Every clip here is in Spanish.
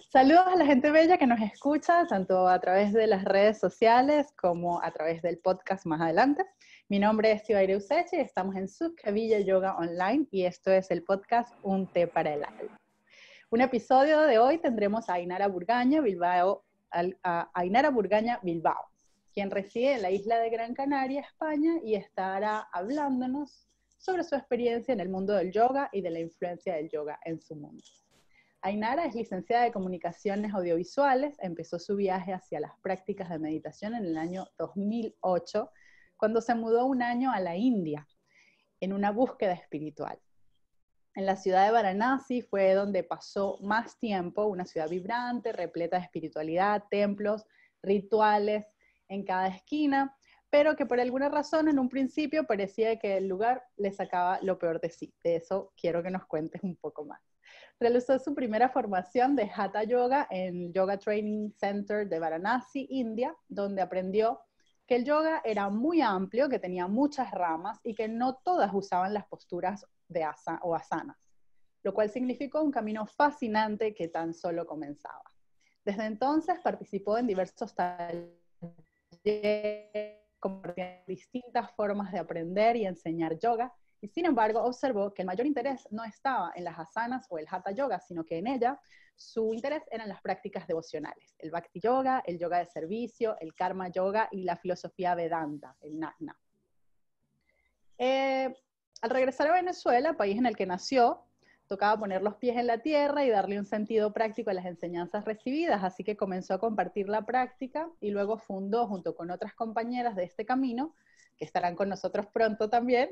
Saludos a la gente bella que nos escucha, tanto a través de las redes sociales como a través del podcast más adelante. Mi nombre es Tibaire Useche y estamos en Suscavilla Yoga Online y esto es el podcast Un té para el alma. Un episodio de hoy tendremos a Ainara Burgaña Bilbao, quien reside en la isla de Gran Canaria, España, y estará hablándonos sobre su experiencia en el mundo del yoga y de la influencia del yoga en su mundo. Ainara es licenciada de Comunicaciones Audiovisuales, empezó su viaje hacia las prácticas de meditación en el año 2008, cuando se mudó un año a la India, en una búsqueda espiritual. En la ciudad de Varanasi fue donde pasó más tiempo, una ciudad vibrante, repleta de espiritualidad, templos, rituales en cada esquina, pero que por alguna razón en un principio parecía que el lugar le sacaba lo peor de sí. De eso quiero que nos cuentes un poco más. Realizó su primera formación de Hatha Yoga en Yoga Training Center de Varanasi, India, donde aprendió que el yoga era muy amplio, que tenía muchas ramas y que no todas usaban las posturas de asana o asanas, lo cual significó un camino fascinante que tan solo comenzaba. Desde entonces participó en diversos talleres, compartiendo distintas formas de aprender y enseñar yoga, y sin embargo observó que el mayor interés no estaba en las asanas o el hatha yoga, sino que en ella su interés eran las prácticas devocionales, el bhakti yoga, el yoga de servicio, el karma yoga y la filosofía vedanta, el jnana. Al regresar a Venezuela, país en el que nació, tocaba poner los pies en la tierra y darle un sentido práctico a las enseñanzas recibidas, así que comenzó a compartir la práctica y luego fundó, junto con otras compañeras de este camino, que estarán con nosotros pronto también,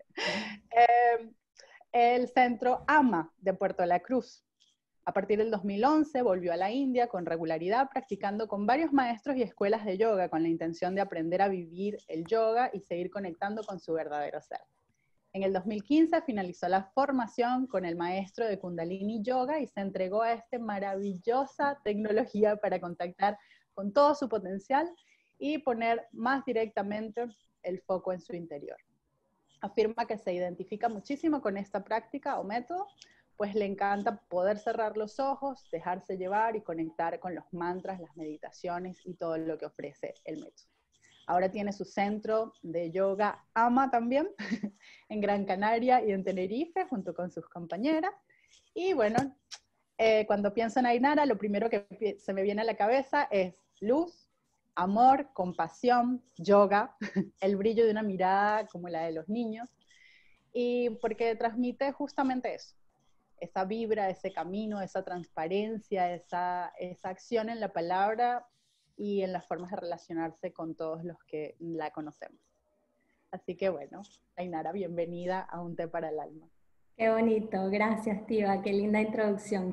el centro AMA de Puerto La Cruz. A partir del 2011 volvió a la India con regularidad, practicando con varios maestros y escuelas de yoga con la intención de aprender a vivir el yoga y seguir conectando con su verdadero ser. En el 2015 finalizó la formación con el maestro de Kundalini Yoga y se entregó a esta maravillosa tecnología para contactar con todo su potencial y poner más directamente el foco en su interior. Afirma que se identifica muchísimo con esta práctica o método, pues le encanta poder cerrar los ojos, dejarse llevar y conectar con los mantras, las meditaciones y todo lo que ofrece el método. Ahora tiene su centro de yoga AMA también, en Gran Canaria y en Tenerife, junto con sus compañeras. Y bueno, cuando pienso en Ainara, lo primero que se me viene a la cabeza es luz, amor, compasión, yoga, el brillo de una mirada como la de los niños, y porque transmite justamente eso, esa vibra, ese camino, esa transparencia, esa acción en la palabra y en las formas de relacionarse con todos los que la conocemos. Así que bueno, Ainara, bienvenida a Un té para el alma. Qué bonito, gracias Tiva, qué linda introducción.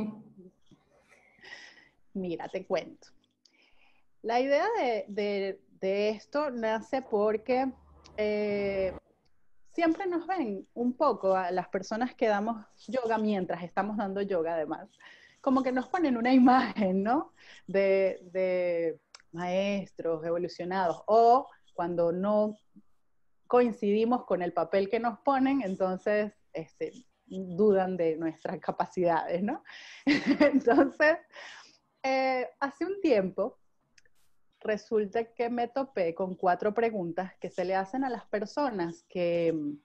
Mira, te cuento. La idea de esto nace porque siempre nos ven un poco a las personas que damos yoga mientras estamos dando yoga además, como que nos ponen una imagen, ¿no? De maestros evolucionados, o cuando no coincidimos con el papel que nos ponen, entonces dudan de nuestras capacidades, ¿no? Entonces, hace un tiempo, resulta que me topé con 4 preguntas que se le hacen a las personas que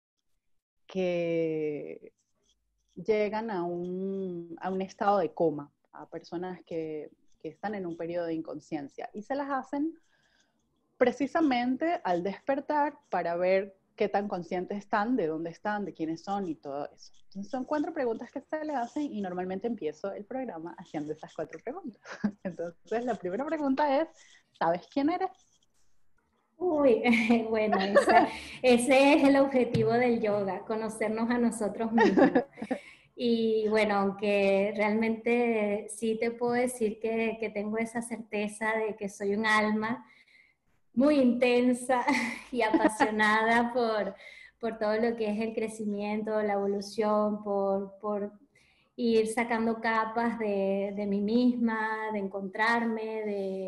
llegan a un estado de coma, a personas que están en un periodo de inconsciencia, y se las hacen precisamente al despertar para ver qué tan conscientes están, de dónde están, de quiénes son y todo eso. Entonces son 4 preguntas que se le hacen y normalmente empiezo el programa haciendo esas 4 preguntas. Entonces la primera pregunta es, ¿sabes quién eres? Uy, bueno, ese es el objetivo del yoga, conocernos a nosotros mismos. Y bueno, aunque realmente sí te puedo decir que tengo esa certeza de que soy un alma muy intensa y apasionada por todo lo que es el crecimiento, la evolución, por ir sacando capas de mí misma, de encontrarme,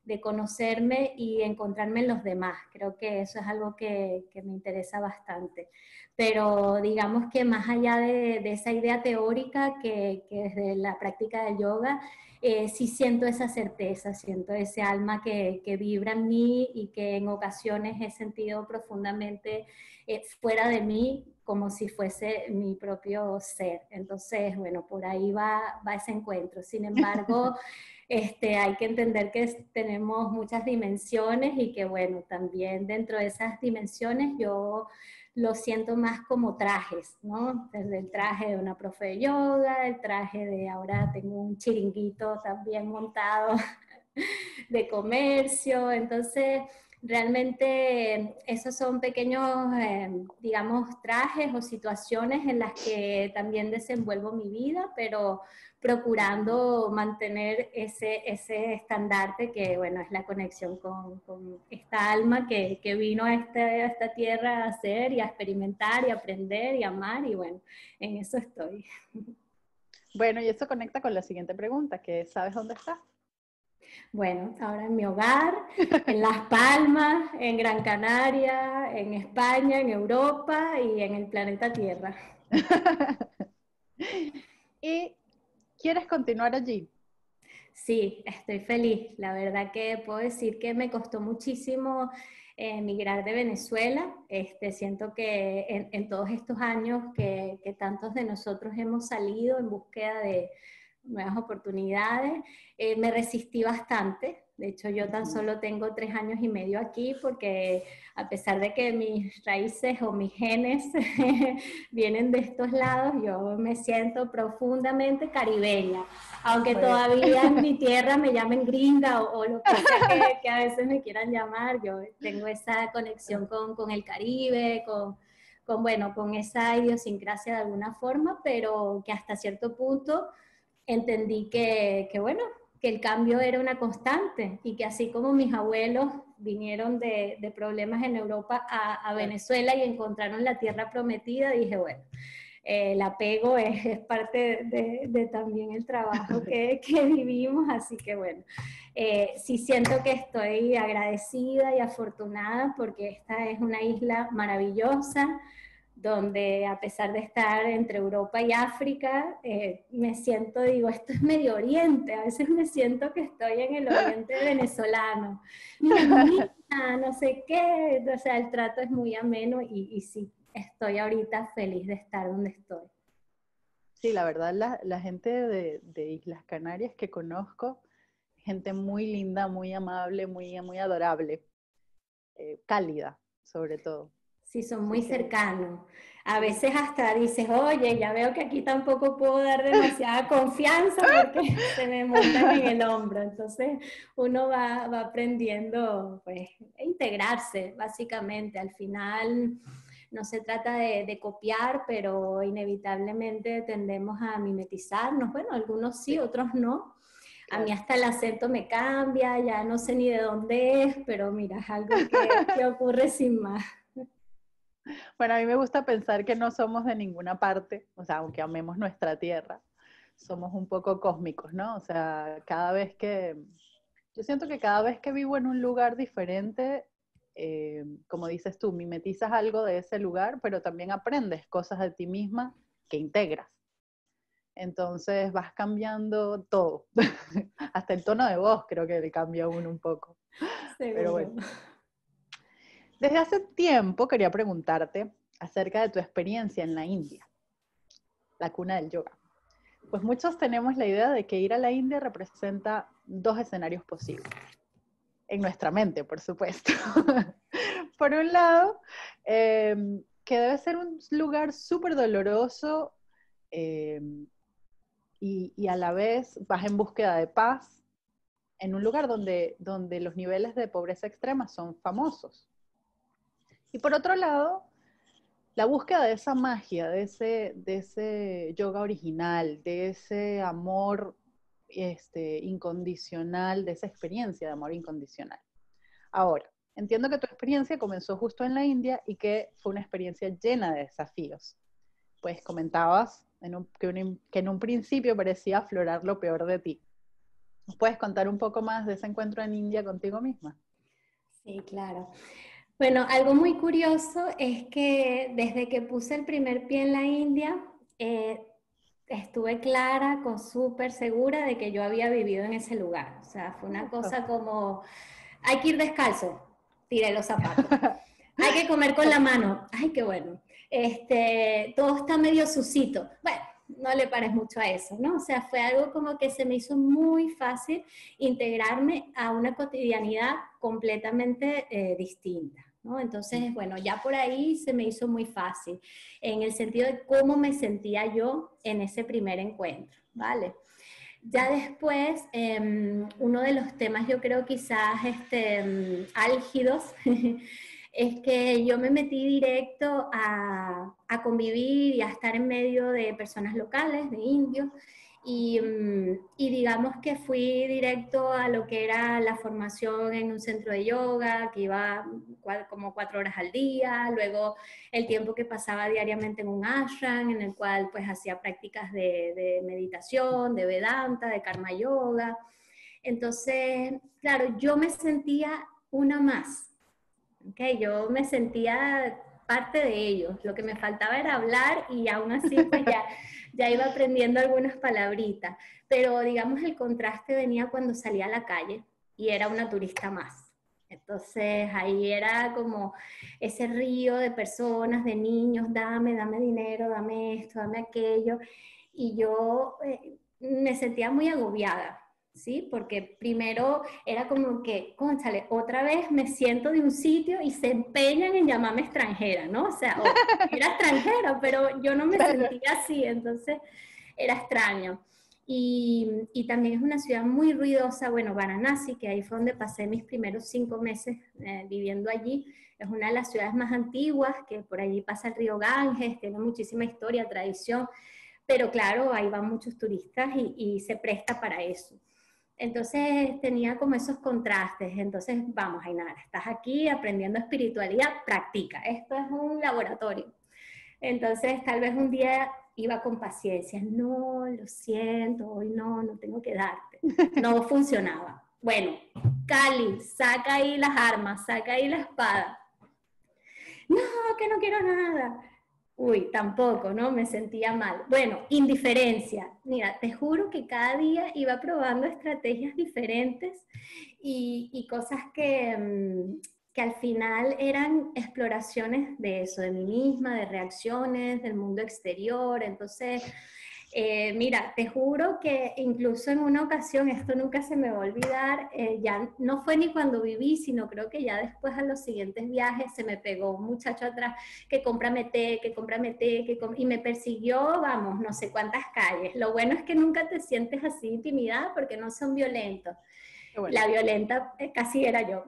de conocerme y encontrarme en los demás. Creo que eso es algo que me interesa bastante. Pero digamos que más allá de esa idea teórica que desde la práctica del yoga, sí siento esa certeza, siento ese alma que vibra en mí y que en ocasiones he sentido profundamente fuera de mí, como si fuese mi propio ser. Entonces, bueno, por ahí va ese encuentro. Sin embargo, hay que entender que tenemos muchas dimensiones y que, bueno, también dentro de esas dimensiones yo lo siento más como trajes, ¿no? Desde el traje de una profe de yoga, el traje de ahora tengo un chiringuito también montado de comercio, entonces realmente esos son pequeños, digamos, trajes o situaciones en las que también desenvuelvo mi vida, pero procurando mantener ese estandarte que, bueno, es la conexión con esta alma que vino a esta tierra a hacer y a experimentar y aprender y amar, y bueno, en eso estoy. Bueno, y eso conecta con la siguiente pregunta, que ¿sabes dónde estás? Bueno, ahora en mi hogar, en Las Palmas, en Gran Canaria, en España, en Europa y en el planeta Tierra. ¿Y quieres continuar allí? Sí, estoy feliz. La verdad que puedo decir que me costó muchísimo emigrar de Venezuela. Siento que en todos estos años que tantos de nosotros hemos salido en búsqueda de nuevas oportunidades, me resistí bastante. De hecho, yo tan solo tengo 3 años y medio aquí porque a pesar de que mis raíces o mis genes vienen de estos lados, yo me siento profundamente caribeña, aunque todavía en mi tierra me llamen gringa o lo que sea que a veces me quieran llamar. Yo tengo esa conexión con el Caribe, bueno, con esa idiosincrasia de alguna forma, pero que hasta cierto punto entendí bueno, que el cambio era una constante y que así como mis abuelos vinieron de problemas en Europa a Venezuela y encontraron la tierra prometida, dije, bueno, el apego es parte de también el trabajo que vivimos, así que bueno, sí siento que estoy agradecida y afortunada porque esta es una isla maravillosa, donde a pesar de estar entre Europa y África, me siento, digo, esto es Medio Oriente, a veces me siento que estoy en el Oriente venezolano. Mira, mi niña, no sé qué, o sea, el trato es muy ameno y sí, estoy ahorita feliz de estar donde estoy. Sí, la verdad, la gente de Islas Canarias que conozco, gente muy linda, muy amable, muy adorable, cálida, sobre todo. Sí, son Así muy que, cercanos. A sí. veces hasta dices, oye, ya veo que aquí tampoco puedo dar demasiada confianza porque se me montan en el hombro. Entonces uno va aprendiendo pues, a integrarse, básicamente. Al final no se trata de copiar, pero inevitablemente tendemos a mimetizarnos. Bueno, algunos sí, Sí, otros no. A mí claro. hasta el acento me cambia, ya no sé ni de dónde es, pero mira, es algo que ocurre sin más. Bueno, a mí me gusta pensar que no somos de ninguna parte, o sea, aunque amemos nuestra tierra, somos un poco cósmicos, ¿no? O sea, yo siento que cada vez que vivo en un lugar diferente, como dices tú, mimetizas algo de ese lugar, pero también aprendes cosas de ti misma que integras. Entonces vas cambiando todo, hasta el tono de voz creo que le cambia a uno un poco, pero bueno. Seguro. Desde hace tiempo quería preguntarte acerca de tu experiencia en la India, la cuna del yoga. Pues muchos tenemos la idea de que ir a la India representa dos escenarios posibles, en nuestra mente, por supuesto. Por un lado, que debe ser un lugar súper doloroso eh, y a la vez vas en búsqueda de paz, en un lugar donde los niveles de pobreza extrema son famosos. Y por otro lado, la búsqueda de esa magia, de ese yoga original, de ese amor incondicional, de esa experiencia de amor incondicional. Ahora, entiendo que tu experiencia comenzó justo en la India y que fue una experiencia llena de desafíos. Pues comentabas que en un principio parecía aflorar lo peor de ti. ¿Nos puedes contar un poco más de ese encuentro en India contigo misma? Sí, claro. Bueno, algo muy curioso es que desde que puse el primer pie en la India, estuve clara, súper segura de que yo había vivido en ese lugar. O sea, fue una cosa como, hay que ir descalzo, tiré los zapatos. Hay que comer con la mano, ay, qué bueno. Todo está medio sucito. Bueno, no le pares mucho a eso, ¿no? O sea, fue algo como que se me hizo muy fácil integrarme a una cotidianidad completamente distinta, ¿no? Entonces, bueno, ya por ahí se me hizo muy fácil, en el sentido de cómo me sentía yo en ese primer encuentro, ¿vale? Ya después, uno de los temas yo creo quizás álgidos es que yo me metí directo a convivir y a estar en medio de personas locales, de indios, y digamos que fui directo a lo que era la formación en un centro de yoga, que iba como 4 horas al día, luego el tiempo que pasaba diariamente en un ashram, en el cual pues hacía prácticas de meditación, de Vedanta, de Karma Yoga. Entonces, claro, yo me sentía una más. Okay, yo me sentía parte de ellos, lo que me faltaba era hablar y aún así pues ya iba aprendiendo algunas palabritas, pero digamos el contraste venía cuando salía a la calle y era una turista más. Entonces ahí era como ese río de personas, de niños, dame dinero, dame esto, dame aquello, y yo me sentía muy agobiada. ¿Sí? Porque primero era como que, cónchale, otra vez me siento de un sitio y se empeñan en llamarme extranjera, ¿no? O sea, era extranjera, pero yo no me Claro. sentía así, entonces era extraño. Y también es una ciudad muy ruidosa, bueno, Varanasi, que ahí fue donde pasé mis primeros 5 meses viviendo allí, es una de las ciudades más antiguas, que por allí pasa el río Ganges, tiene muchísima historia, tradición, pero claro, ahí van muchos turistas y se presta para eso. Entonces tenía como esos contrastes, entonces vamos, Ainara, estás aquí aprendiendo espiritualidad, practica, esto es un laboratorio. Entonces tal vez un día iba con paciencia, no, lo siento, hoy no tengo que darte. No funcionaba. Bueno, Cali, saca ahí las armas, saca ahí la espada. No, que no quiero nada. Uy, tampoco, ¿no? Me sentía mal. Bueno, indiferencia. Mira, te juro que cada día iba probando estrategias diferentes y cosas que al final eran exploraciones de eso, de mí misma, de reacciones, del mundo exterior. Entonces, mira, te juro que incluso en una ocasión, esto nunca se me va a olvidar, ya no fue ni cuando viví, sino creo que ya después a los siguientes viajes se me pegó un muchacho atrás que cómprame té, y me persiguió, vamos, no sé cuántas calles. Lo bueno es que nunca te sientes así intimidada porque no son violentos. Bueno. La violenta casi era yo.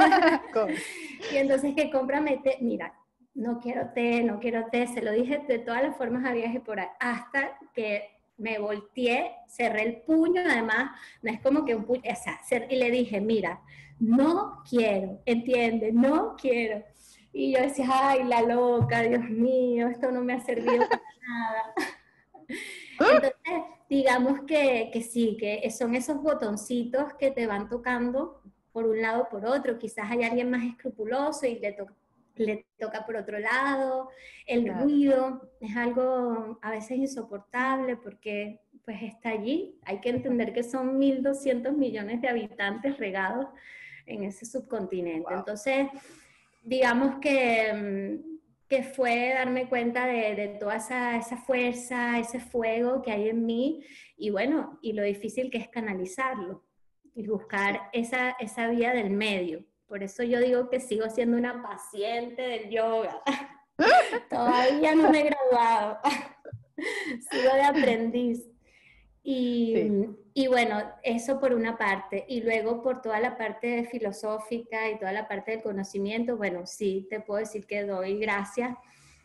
Y entonces que cómprame té, mira, no quiero té, no quiero té, se lo dije de todas las formas había y por ahí, hasta que me volteé, cerré el puño, además, no es como que un puño, o sea, y le dije, mira, no quiero, ¿entiendes? No quiero. Y yo decía, ay, la loca, Dios mío, esto no me ha servido para nada. Entonces, digamos que sí, que son esos botoncitos que te van tocando por un lado o por otro. Quizás hay alguien más escrupuloso y le toca por otro lado. El Claro. ruido es algo a veces insoportable porque pues está allí. Hay que entender que son 1.200 millones de habitantes regados en ese subcontinente. Wow. Entonces, digamos que fue darme cuenta de toda esa fuerza, ese fuego que hay en mí y bueno, y lo difícil que es canalizarlo y buscar esa vía del medio. Por eso yo digo que sigo siendo una paciente del yoga. Todavía no me he graduado. Sigo de aprendiz. Y, Sí. y bueno, eso por una parte. Y luego por toda la parte filosófica y toda la parte del conocimiento, bueno, sí, te puedo decir que doy gracias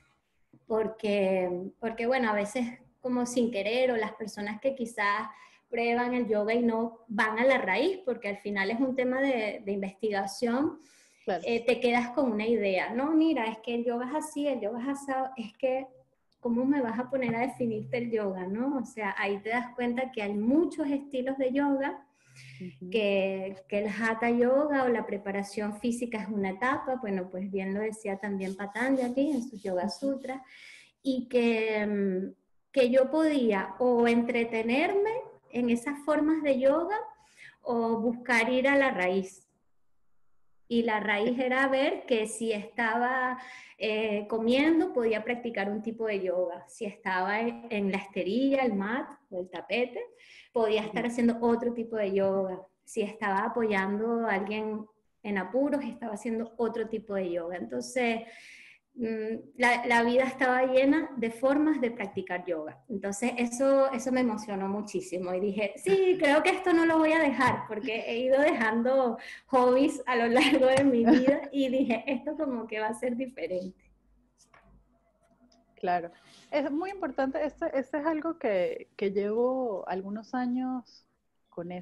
porque bueno, a veces como sin querer o las personas que quizás prueban el yoga y no van a la raíz, porque al final es un tema de investigación, Claro. te quedas con una idea, no, mira, es que el yoga es así, el yoga es así, es que ¿cómo me vas a poner a definirte el yoga, no? O sea, ahí te das cuenta que hay muchos estilos de yoga Ujú. que el Hatha Yoga o la preparación física es una etapa, bueno, pues bien lo decía también Patanjali en su Yoga Ujú. Sutra, y que yo podía o entretenerme en esas formas de yoga o buscar ir a la raíz. Y la raíz era ver que si estaba comiendo podía practicar un tipo de yoga. Si estaba en la esterilla, el mat o el tapete, podía estar Ujú. haciendo otro tipo de yoga. Si estaba apoyando a alguien en apuros, estaba haciendo otro tipo de yoga. Entonces, la vida estaba llena de formas de practicar yoga. Entonces eso me emocionó muchísimo y dije, sí, creo que esto no lo voy a dejar porque he ido dejando hobbies a lo largo de mi vida y dije, esto como que va a ser diferente. Claro. Es muy importante, ese es algo que llevo algunos años con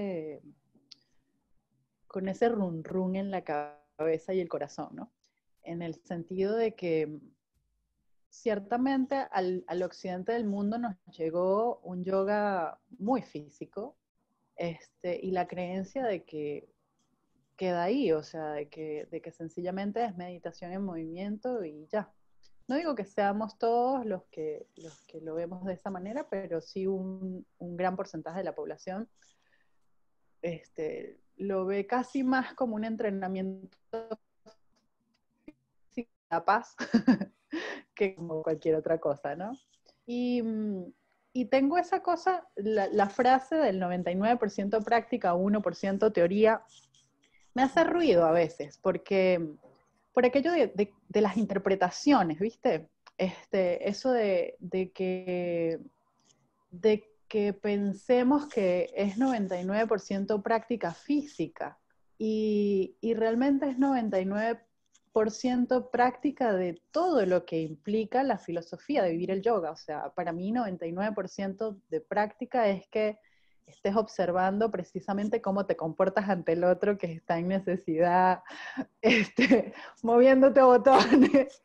con ese run run en la cabeza y el corazón, ¿no? En el sentido de que ciertamente al occidente del mundo nos llegó un yoga muy físico, y la creencia de que queda ahí, o sea, de que sencillamente es meditación en movimiento y ya. No digo que seamos todos los que lo vemos de esa manera, pero sí un gran porcentaje de la población lo ve casi más como un entrenamiento capaz que como cualquier otra cosa, ¿no? Y, y tengo esa cosa, la frase del 99% práctica, 1% teoría, me hace ruido a veces, porque por aquello de las interpretaciones, ¿viste? Eso de que pensemos que es 99% práctica física y realmente es 99% práctica de todo lo que implica la filosofía de vivir el yoga. O sea, para mí 99% de práctica es que estés observando precisamente cómo te comportas ante el otro que está en necesidad, moviéndote a botones,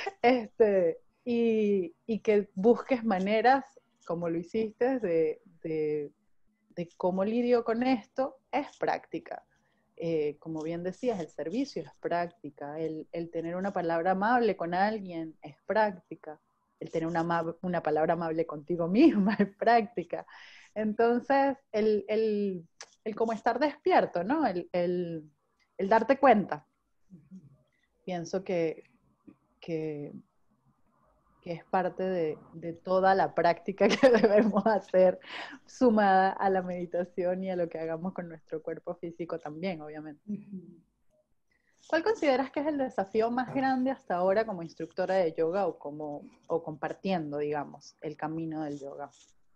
y que busques maneras, como lo hiciste, de cómo lidio con esto, es práctica. Como bien decías, el servicio es práctica, el tener una palabra amable con alguien es práctica, el tener una palabra amable contigo misma es práctica. Entonces, el como estar despierto, ¿no? El darte cuenta. Pienso que, que es parte de toda la práctica que debemos hacer, sumada a la meditación y a lo que hagamos con nuestro cuerpo físico también, obviamente. ¿Cuál consideras que es el desafío más grande hasta ahora como instructora de yoga o compartiendo, digamos, el camino del yoga?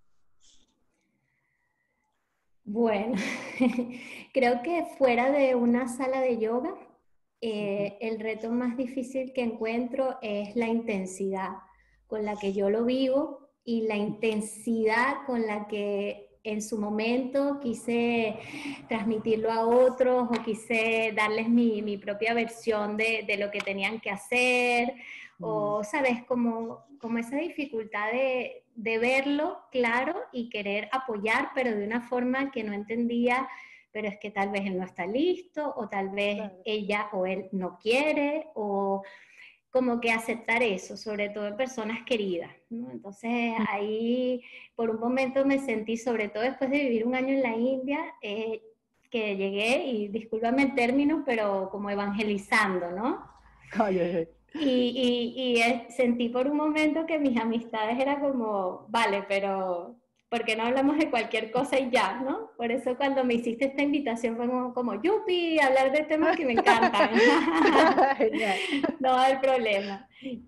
Bueno, creo que fuera de una sala de yoga, Uh-huh. el reto más difícil que encuentro es la intensidad con la que yo lo vivo y la intensidad con la que en su momento quise transmitirlo a otros o quise darles mi propia versión de lo que tenían que hacer o, sabes, como esa dificultad de verlo claro y querer apoyar, pero de una forma que no entendía, pero es que tal vez él no está listo, o tal vez Claro. ella o él no quiere, o como que aceptar eso, sobre todo en personas queridas, ¿no? Entonces ahí por un momento me sentí, sobre todo después de vivir un año en la India, que llegué, y discúlpame el término, pero como evangelizando, ¿no? Ay, ay, ay. Sentí por un momento que mis amistades era como, vale, pero ¿por qué no hablamos de cualquier cosa y ya, no? Por eso cuando me hiciste esta invitación fue como yupi, hablar de temas que me encantan. Genial. No hay problema.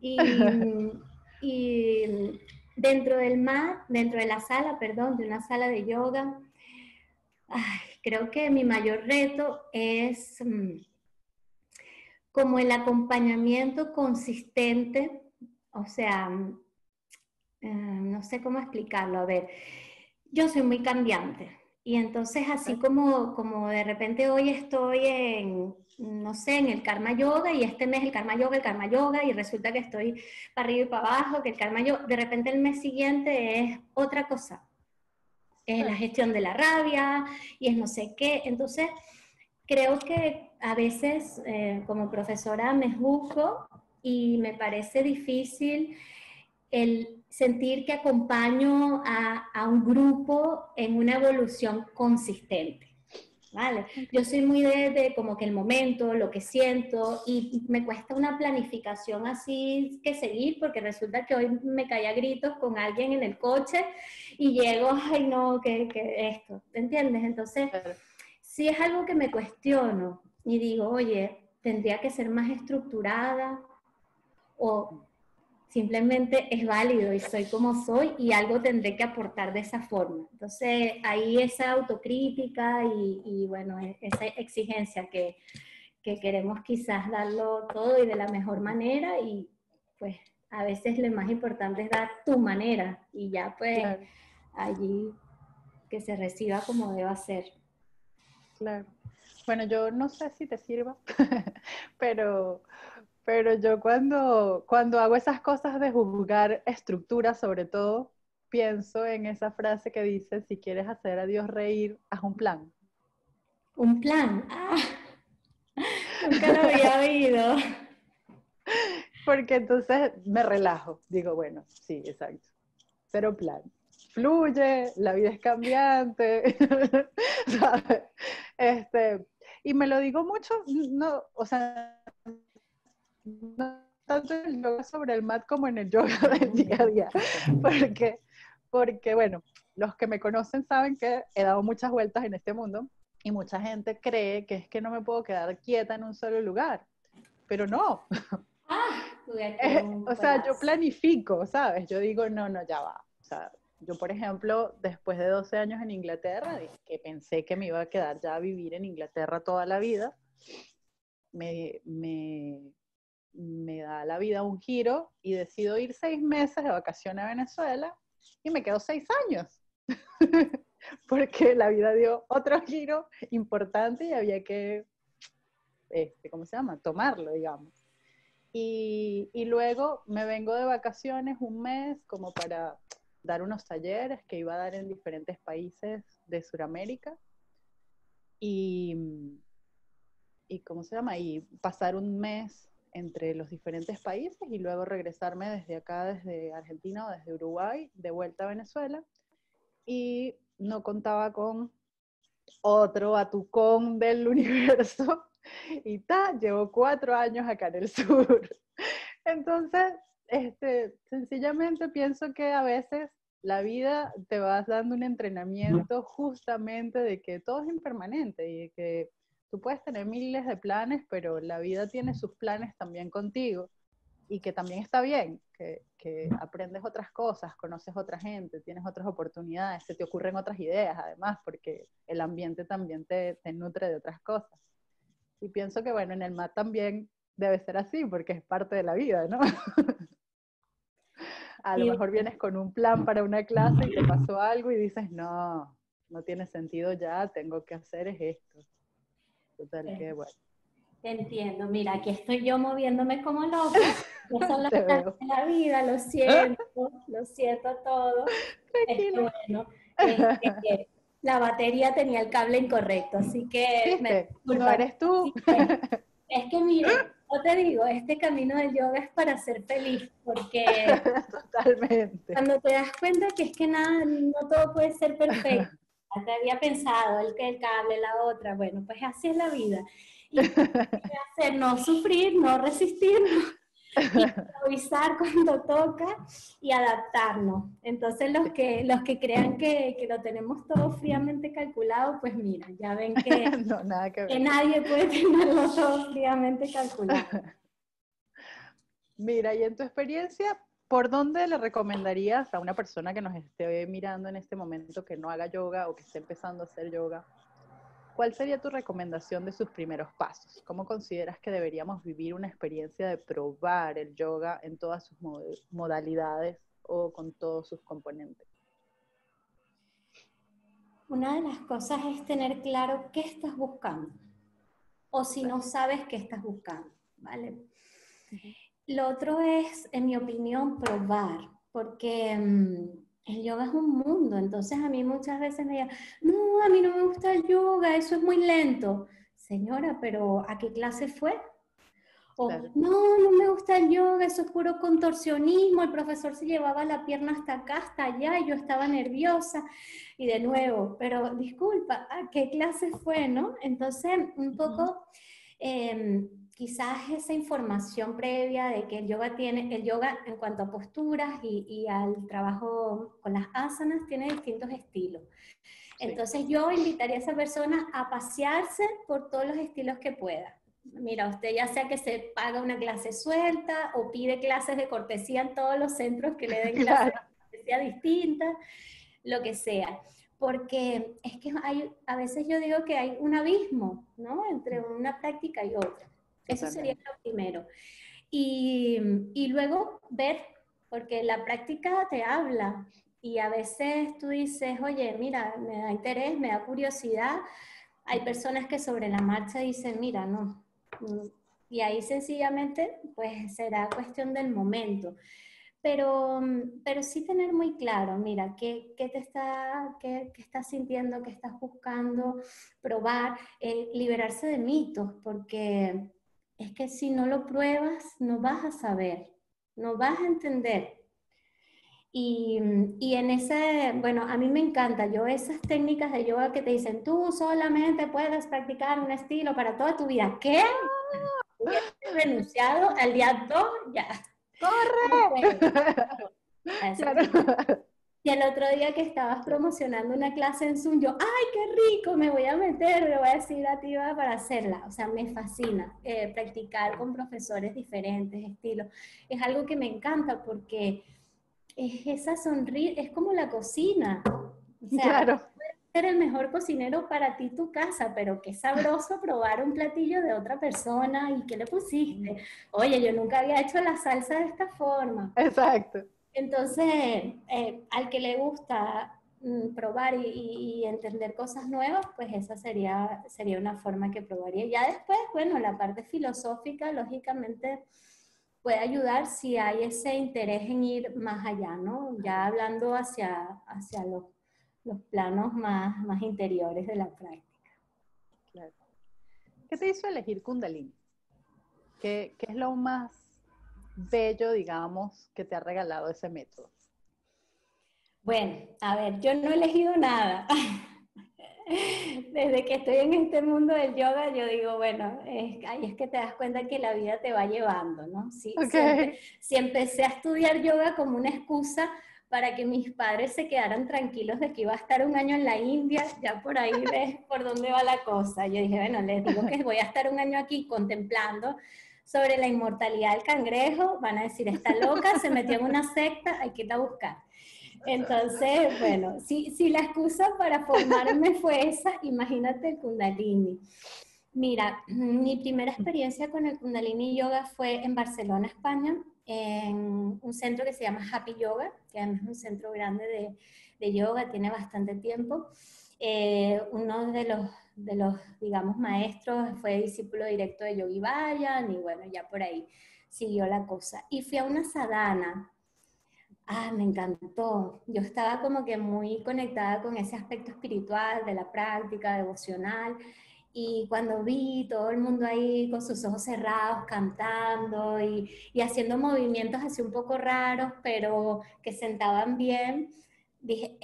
Y dentro de la sala, perdón, de una sala de yoga, ay, creo que mi mayor reto es como el acompañamiento consistente, o sea, no sé cómo explicarlo, a ver, yo soy muy cambiante y entonces así Okay. como de repente hoy estoy en, no sé, en el karma yoga y este mes el karma yoga y resulta que estoy para arriba y para abajo, que el karma yoga, de repente el mes siguiente es otra cosa. es la gestión de la rabia y es no sé qué. Entonces, creo que a veces como profesora me juzgo y me parece difícil el sentir que acompaño a un grupo en una evolución consistente. ¿Vale? Yo soy muy de como que el momento, lo que siento, y me cuesta una planificación así que seguir, porque resulta que hoy me caí a gritos con alguien en el coche y llego, ay no, que esto, ¿te entiendes? Entonces, sí es algo que me cuestiono y digo, oye, tendría que ser más estructurada o simplemente es válido y soy como soy y algo tendré que aportar de esa forma. Entonces, ahí esa autocrítica y bueno, esa exigencia que queremos quizás darlo todo y de la mejor manera y pues a veces lo más importante es dar tu manera y ya pues Claro. allí que se reciba como deba ser. Claro. Bueno, yo no sé si te sirva, pero, pero yo cuando hago esas cosas de juzgar estructuras, sobre todo, pienso en esa frase que dice, si quieres hacer a Dios reír, haz un plan. Un plan. Ah, nunca lo había oído. Porque entonces me relajo. Digo, bueno, sí, exacto. Cero plan. Fluye, la vida es cambiante, ¿sabes? Y me lo digo mucho, no, o sea, no tanto en el yoga sobre el mat como en el yoga del día a día, porque, porque bueno, los que me conocen saben que he dado muchas vueltas en este mundo y mucha gente cree que es que no me puedo quedar quieta en un solo lugar, pero no. Ah, tuve aquí un O sea, yo pedazo. planifico, ¿sabes? Yo digo, no, no, ya va. O sea, yo, por ejemplo, después de 12 años en Inglaterra, que pensé que me iba a quedar ya a vivir en Inglaterra toda la vida, me, me, me da la vida un giro y decido ir 6 meses de vacaciones a Venezuela y me quedo 6 años. Porque la vida dio otro giro importante y había que, ¿cómo se llama? Tomarlo, digamos. Y luego me vengo de vacaciones un mes como para dar unos talleres que iba a dar en diferentes países de Sudamérica y, y ¿cómo se llama? Y pasar un mes entre los diferentes países y luego regresarme desde acá, desde Argentina o desde Uruguay, de vuelta a Venezuela. Y no contaba con otro batucón del universo y llevo 4 años acá en el sur. Entonces, sencillamente pienso que a veces la vida te vas dando un entrenamiento justamente de que todo es impermanente y de que tú puedes tener miles de planes, pero la vida tiene sus planes también contigo y que también está bien, que aprendes otras cosas, conoces otra gente, tienes otras oportunidades, se te ocurren otras ideas además, porque el ambiente también te nutre de otras cosas. Y pienso que, bueno, en el MAT también debe ser así, porque es parte de la vida, ¿no? A lo Y mejor vienes con un plan para una clase y te pasó algo y dices, no, no tiene sentido ya, tengo que hacer es esto. Total que, bueno. te entiendo. Mira, aquí estoy yo moviéndome como loca. Esas son las Te cosas veo. de la vida, lo siento todo. Tranquila. Bueno, este, la batería tenía el cable incorrecto, así que me ¿Viste? No disculpan. eres tú. Es que mire, yo te digo, este camino del yoga es para ser feliz, porque Totalmente. cuando te das cuenta que es que nada, no todo puede ser perfecto, ya te había pensado, el cable, la otra, bueno, pues así es la vida. Y hacer no sufrir, no resistirnos, improvisar cuando toca y adaptarnos. Entonces los que crean que lo tenemos todo fríamente calculado, pues mira, ya ven No, nada que que ver. nadie puede tenerlo todo fríamente calculado. Mira, y en tu experiencia, ¿por dónde le recomendarías a una persona que nos esté mirando en este momento que no haga yoga o que esté empezando a hacer yoga? ¿Cuál sería tu recomendación de sus primeros pasos? ¿Cómo consideras que deberíamos vivir una experiencia de probar el yoga en todas sus modalidades o con todos sus componentes? Una de las cosas es tener claro qué estás buscando o si no sabes qué estás buscando, ¿vale? Uh-huh. Lo otro es, en mi opinión, probar, porque el yoga es un mundo, entonces a mí muchas veces me dicen, no, a mí no me gusta el yoga, eso es muy lento. Señora, pero ¿a qué clase fue? O, Claro. no, no me gusta el yoga, eso es puro contorsionismo, el profesor se llevaba la pierna hasta acá, hasta allá, y yo estaba nerviosa, y de nuevo, pero disculpa, ¿a qué clase fue, no? Entonces, un poco, quizás esa información previa de que el yoga en cuanto a posturas y al trabajo con las asanas tiene distintos estilos. Sí. Entonces yo invitaría a esa persona a pasearse por todos los estilos que pueda. Mira, usted ya sea que se paga una clase suelta o pide clases de cortesía en todos los centros que le den clases Claro. de cortesía distintas, lo que sea. Porque es que a veces yo digo que hay un abismo, ¿no? Entre una práctica y otra. Eso sería Totalmente. lo primero. Y luego ver, porque la práctica te habla y a veces tú dices, oye, mira, me da interés, me da curiosidad. Hay personas que sobre la marcha dicen, mira, no. Y ahí sencillamente, pues será cuestión del momento. Pero sí tener muy claro, mira, qué estás sintiendo, qué estás buscando, probar, liberarse de mitos, porque es que si no lo pruebas, no vas a saber, no vas a entender. Y en bueno, a mí me encanta, yo esas técnicas de yoga que te dicen, tú solamente puedes practicar un estilo para toda tu vida. ¿Qué? Hubiese renunciado al día 2, ya. No ¡Corre! puedo. A ese Claro. tipo. Y el otro día que estabas promocionando una clase en Zoom, yo, ¡ay, qué rico! Me voy a meter, me voy a decir a ti para hacerla. O sea, me fascina practicar con profesores diferentes, estilos. Es algo que me encanta porque es esa sonrisa, es como la cocina. O sea, Claro. puedes ser el mejor cocinero para ti, tu casa, pero qué sabroso probar un platillo de otra persona y qué le pusiste. Oye, yo nunca había hecho la salsa de esta forma. Exacto. Entonces, al que le gusta probar y entender cosas nuevas, pues esa sería una forma que probaría. Ya después, bueno, la parte filosófica, lógicamente, puede ayudar si hay ese interés en ir más allá, ¿no? Ya hablando hacia los planos más interiores de la práctica. Claro. ¿Qué te hizo elegir Kundalini? ¿Qué es lo más bello, digamos, que te ha regalado ese método? Bueno, a ver, yo no he elegido nada. Desde que estoy en este mundo del yoga, yo digo, bueno, ahí es que te das cuenta que la vida te va llevando, ¿no? Sí, Ok. si empecé a estudiar yoga como una excusa para que mis padres se quedaran tranquilos de que iba a estar un año en la India, ya por ahí ves por dónde va la cosa. Yo dije, bueno, les digo que voy a estar un año aquí contemplando sobre la inmortalidad del cangrejo, van a decir, está loca, se metió en una secta, hay que irla a buscar. Entonces, bueno, si la excusa para formarme fue esa, imagínate el Kundalini. Mira, mi primera experiencia con el Kundalini Yoga fue en Barcelona, España, en un centro que se llama Happy Yoga, que además es un centro grande de yoga, tiene bastante tiempo. Uno de los, digamos, maestros fue discípulo directo de Yogi Bayan y bueno, ya por ahí siguió la cosa. Y fui a una sadhana. Me encantó. Yo estaba como que muy conectada con ese aspecto espiritual de la práctica devocional y cuando vi todo el mundo ahí con sus ojos cerrados cantando y haciendo movimientos así un poco raros, pero que sentaban bien, dije,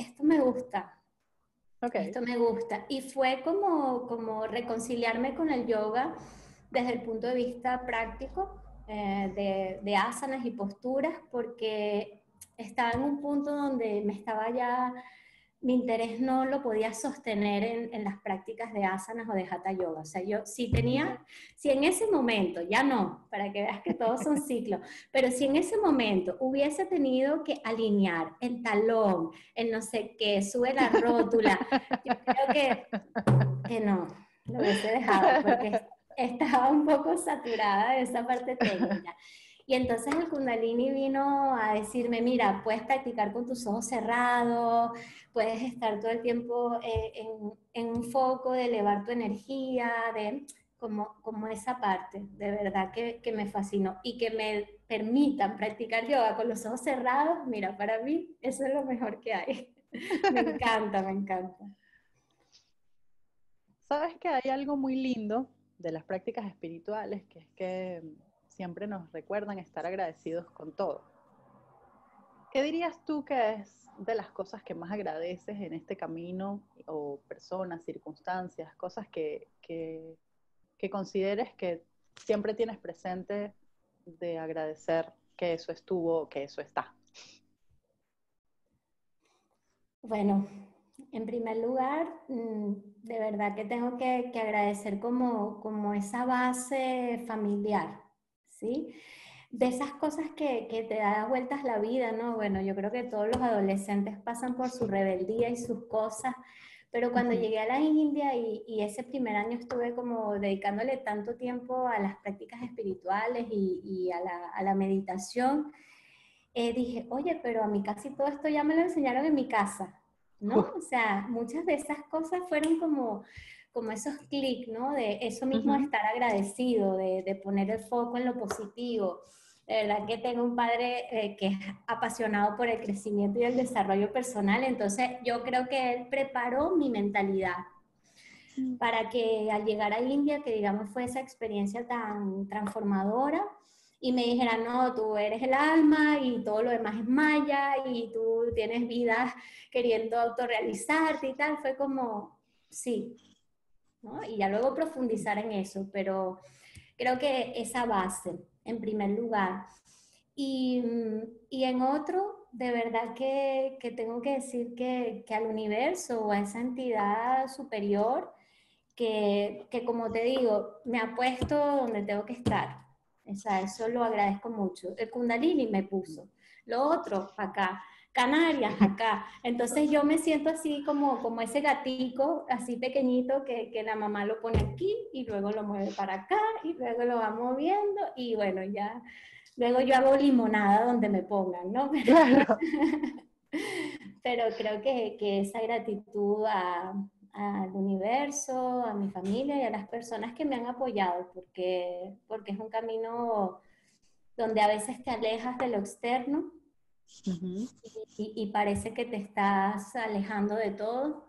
Ok. esto me gusta. Y fue como reconciliarme con el yoga desde el punto de vista práctico, de asanas y posturas, porque estaba en un punto donde mi interés no lo podía sostener en las prácticas de asanas o de hatha yoga. O sea, yo si en ese momento, ya no, para que veas que todos son ciclos, pero si en ese momento hubiese tenido que alinear el talón, el no sé qué, sube la rótula, yo creo que no, lo hubiese dejado porque estaba un poco saturada de esa parte técnica. Y entonces el Kundalini vino a decirme, mira, puedes practicar con tus ojos cerrados, puedes estar todo el tiempo en un foco de elevar tu energía, como esa parte, de verdad que me fascinó y que permitan practicar yoga con los ojos cerrados, mira, para mí eso es lo mejor que hay. Me encanta, me encanta. Sabes que hay algo muy lindo de las prácticas espirituales, que es que siempre nos recuerdan estar agradecidos con todo. ¿Qué dirías tú que es de las cosas que más agradeces en este camino, o personas, circunstancias, cosas que consideres que siempre tienes presente de agradecer que eso estuvo, que eso está? Bueno, en primer lugar, de verdad que tengo que agradecer como esa base familiar, ¿sí? De esas cosas que te da vueltas la vida, ¿no? Bueno, yo creo que todos los adolescentes pasan por su rebeldía y sus cosas, pero cuando llegué a la India y ese primer año estuve como dedicándole tanto tiempo a las prácticas espirituales y a la meditación, dije, oye, pero a mí casi todo esto ya me lo enseñaron en mi casa, ¿no? O sea, muchas de esas cosas fueron como esos clics, ¿no? De eso mismo de estar agradecido, de poner el foco en lo positivo. De verdad que tengo un padre que es apasionado por el crecimiento y el desarrollo personal, entonces yo creo que él preparó mi mentalidad para que al llegar a India, que digamos fue esa experiencia tan transformadora, y me dijera, no, tú eres el alma y todo lo demás es maya y tú tienes vida queriendo autorrealizarte y tal, fue como, sí, ¿no? Y ya luego profundizar en eso, pero creo que esa base, en primer lugar. Y, y en otro, de verdad que tengo que decir que al universo o a esa entidad superior, que como te digo, me ha puesto donde tengo que estar. O sea, eso lo agradezco mucho. El Kundalini me puso. Lo otro, acá. Canarias, acá. Entonces yo me siento así como ese gatico, así pequeñito, que la mamá lo pone aquí y luego lo mueve para acá y luego lo va moviendo y bueno, ya. Luego yo hago limonada donde me pongan, ¿no? Claro. Pero creo que esa gratitud al universo, a mi familia y a las personas que me han apoyado, porque es un camino donde a veces te alejas de lo externo y parece que te estás alejando de todo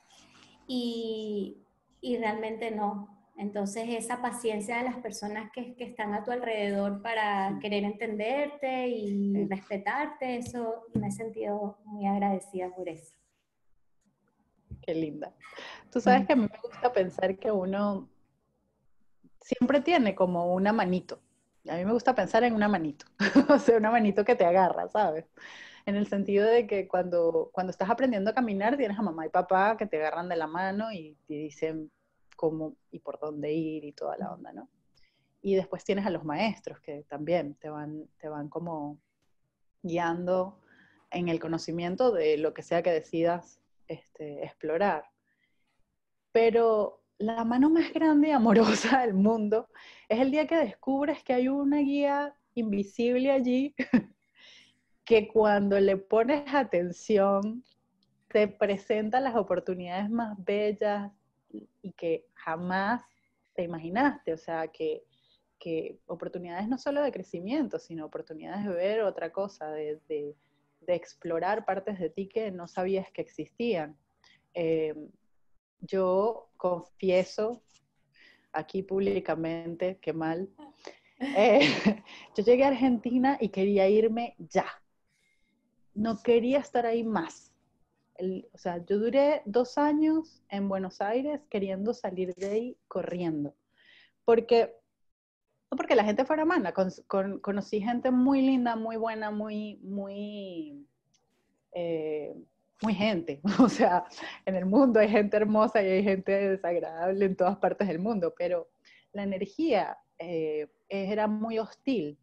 y, y realmente no. Entonces esa paciencia de las personas que están a tu alrededor para querer entenderte y Sí. respetarte, eso me he sentido muy agradecida por eso. Qué linda. Tú sabes que a mí me gusta pensar que uno siempre tiene como una manito. A mí me gusta pensar en una manito, o sea, una manito que te agarra, ¿sabes? En el sentido de que cuando estás aprendiendo a caminar, tienes a mamá y papá que te agarran de la mano y te dicen cómo y por dónde ir y toda la onda, ¿no? Y después tienes a los maestros que también te van como guiando en el conocimiento de lo que sea que decidas explorar. Pero la mano más grande y amorosa del mundo es el día que descubres que hay una guía invisible allí que cuando le pones atención te presenta las oportunidades más bellas y que jamás te imaginaste. O sea, que oportunidades no solo de crecimiento, sino oportunidades de ver otra cosa, de explorar partes de ti que no sabías que existían. Eh, yo confieso aquí públicamente, qué mal, eh, yo llegué a Argentina y quería irme ya. No quería estar ahí más. O sea, yo duré 2 años en Buenos Aires queriendo salir de ahí corriendo. Porque, no porque la gente fuera mala, conocí gente muy linda, muy buena, eh, muy gente. O sea, en el mundo hay gente hermosa y hay gente desagradable en todas partes del mundo, pero la energía era muy hostil.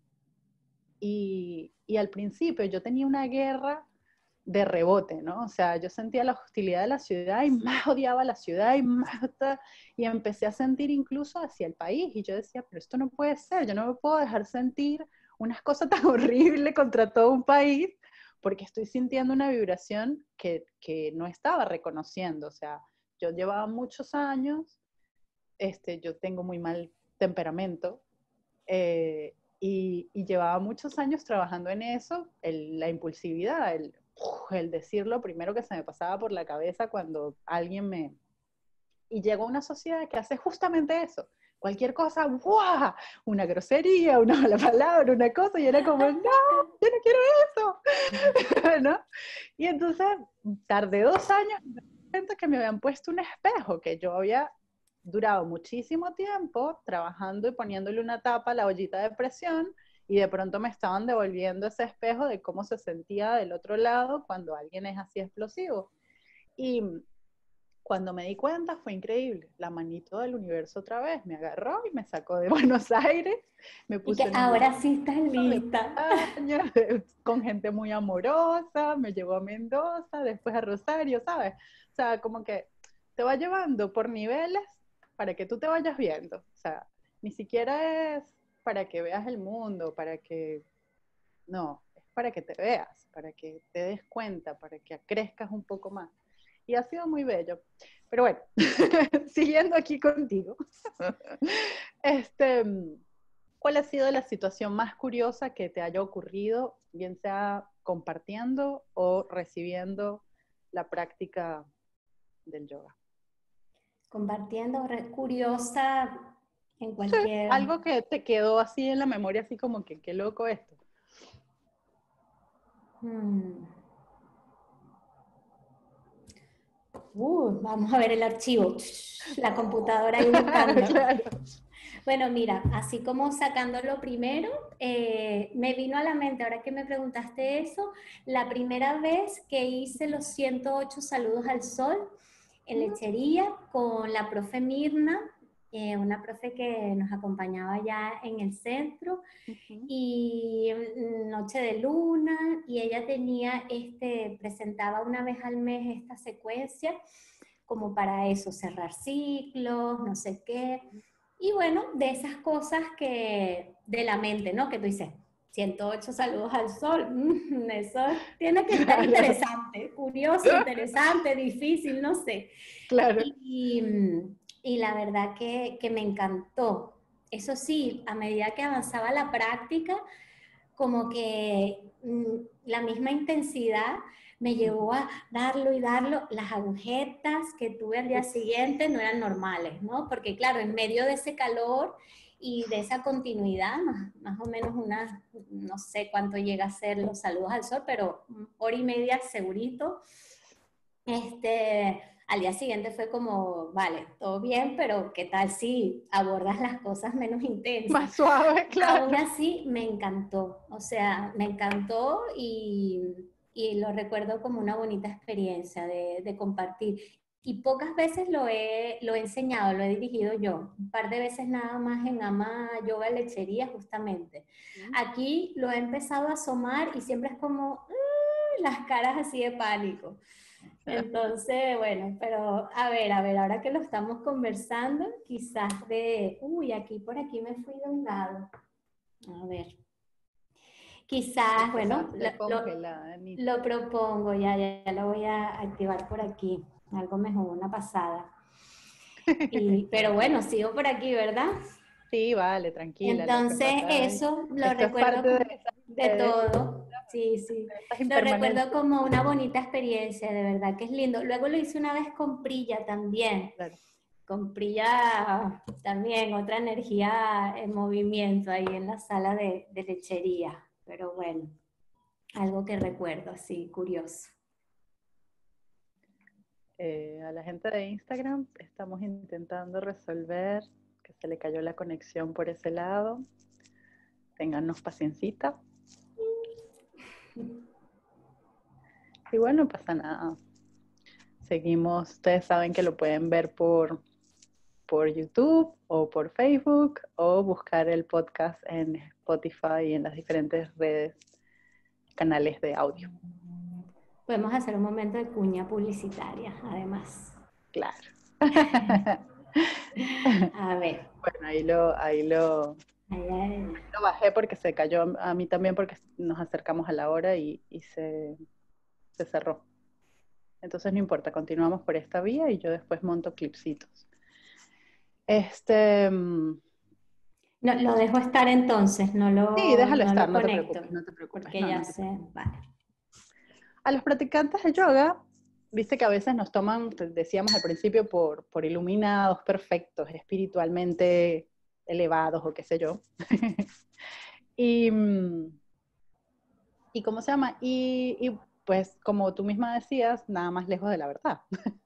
Y al principio yo tenía una guerra de rebote, ¿no? O sea, yo sentía la hostilidad de la ciudad y más odiaba la ciudad y empecé a sentir incluso hacia el país y yo decía, pero esto no puede ser, yo no me puedo dejar sentir unas cosas tan horribles contra todo un país porque estoy sintiendo una vibración que no estaba reconociendo. O sea, yo llevaba muchos años, yo tengo muy mal temperamento, y llevaba muchos años trabajando en eso, la impulsividad, el decir lo primero que se me pasaba por la cabeza cuando alguien me... Y llegó a una sociedad que hace justamente eso. Cualquier cosa, ¡guau! Una grosería, una mala palabra, una cosa, y era como, no, yo no quiero eso, ¿no? Y entonces tardé 2 años en darme cuenta que me habían puesto un espejo, que yo había durado muchísimo tiempo trabajando y poniéndole una tapa a la ollita de presión, y de pronto me estaban devolviendo ese espejo de cómo se sentía del otro lado cuando alguien es así explosivo. Y cuando me di cuenta fue increíble, la manito del universo otra vez me agarró y me sacó de Buenos Aires, me Y puso que en un ahora sí estás grupo de lista. montaña, con gente muy amorosa, me llevó a Mendoza, después a Rosario, ¿sabes? O sea, como que te va llevando por niveles para que tú te vayas viendo. O sea, ni siquiera es para que veas el mundo, para que... No, es para que te veas, para que te des cuenta, para que crezcas un poco más. Y ha sido muy bello. Pero bueno, siguiendo aquí contigo, este, ¿cuál ha sido la situación más curiosa que te haya ocurrido, bien sea compartiendo o recibiendo la práctica del yoga? Compartiendo, curiosa en Sí, cualquier... algo que te quedó así en la memoria, así como que qué loco esto. Hmm. Vamos a ver el archivo. La computadora ahí buscando. Claro. Bueno, mira, así como sacándolo primero, me vino a la mente, ahora que me preguntaste eso, la primera vez que hice los 108 saludos al sol en lechería con la profe Mirna, una profe que nos acompañaba ya en el centro, y Noche de Luna, y ella tenía, presentaba una vez al mes esta secuencia, como para eso, cerrar ciclos, no sé qué. Y bueno, de esas cosas que, de la mente, ¿no? Que tú dices, 108 saludos al sol, eso tiene que estar Claro, interesante, curioso, interesante, difícil, no sé. claro. Y la verdad que me encantó. Eso sí, a medida que avanzaba la práctica, como que la misma intensidad me llevó a darlo y darlo. Las agujetas que tuve al día siguiente no eran normales, ¿no? Porque claro, en medio de ese calor y de esa continuidad, más o menos no sé cuánto llega a ser los saludos al sol, pero 1 hora y media segurito. Al día siguiente fue como, vale, todo bien, pero ¿qué tal si abordas las cosas menos intensas? Más suave, Aún claro. así, me encantó, o sea, me encantó y lo recuerdo como una bonita experiencia de compartir. Y pocas veces lo he enseñado, lo he dirigido yo, un par de veces nada más en Ama Yoga Lechería justamente. Aquí lo he empezado a asomar y siempre es como las caras así de pánico. Entonces, bueno, pero a ver, ahora que lo estamos conversando, quizás aquí por aquí me fui de un lado. A ver, Te quizás, bueno, quedaste congelada, lo Anita. propongo, ya lo voy a activar por aquí. Algo mejor, una pasada. Pero bueno, Tranquila. sigo por aquí, ¿verdad? Sí, vale, tranquila. Lo que Entonces, pasa es, eso lo esto es recuerdo parte de de todo. Sí, sí. de esas Lo recuerdo impermanencias. como una bonita experiencia, de verdad que es lindo. Luego lo hice una vez con Prilla también. Claro. Con Prilla también, otra energía en movimiento ahí en la sala de lechería. Pero bueno, algo que recuerdo así, curioso. A la gente de Instagram estamos intentando resolver que se le cayó la conexión por ese lado. Téngannos paciencita. Y bueno, no pasa nada. Seguimos, ustedes saben que lo pueden ver por YouTube o por Facebook o buscar el podcast en Spotify y en las diferentes redes, canales de audio. Podemos hacer un momento de cuña publicitaria, además. Claro. A ver. Bueno, lo bajé porque se cayó a mí también porque nos acercamos a la hora y se cerró. Entonces no importa, continuamos por esta vía y yo después monto clipsitos. No, lo dejo estar entonces, Sí, déjalo no estar, lo conecto, no te preocupes, porque no, ya no te sé, preocupes. vale. A los practicantes de yoga, viste que a veces nos toman, decíamos al principio, por iluminados, perfectos, espiritualmente elevados o qué sé yo. y, ¿Y cómo se llama? Pues como tú misma decías, nada más lejos de la verdad.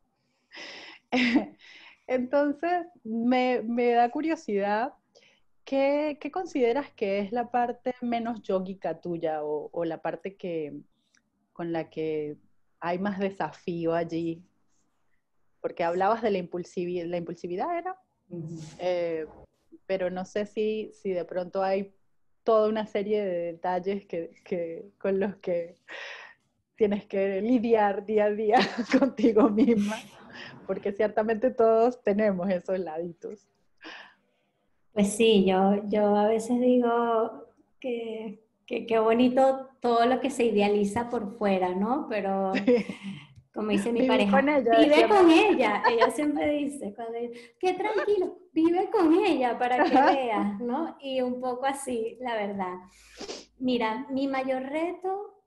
Entonces, me da curiosidad, ¿qué consideras que es la parte menos yógica tuya o la parte con la que hay más desafío allí? Porque hablabas de la impulsividad era, eh, pero no sé si de pronto hay toda una serie de detalles con los que tienes que lidiar día a día contigo misma, porque ciertamente todos tenemos esos laditos. Pues sí, yo a veces digo que qué bonito todo lo que se idealiza por fuera, ¿no? Pero como dice mi Viví con pareja, ella, vive decía mi con abuela. ella. Ella siempre dice, qué tranquilo, vive con ella para que veas, ¿no? Y un poco así, la verdad. Mira, mi mayor reto,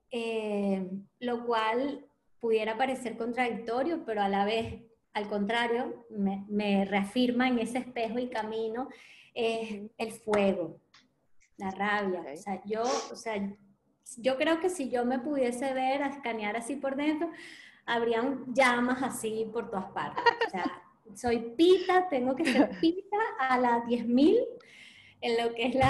lo cual pudiera parecer contradictorio, pero a la vez, al contrario, me reafirma en ese espejo y camino, es el fuego, la rabia. Okay. O sea, yo creo que si yo me pudiese ver, a escanear así por dentro, habrían llamas así por todas partes. O sea, soy pita, tengo que ser pita a las 10.000 en lo que es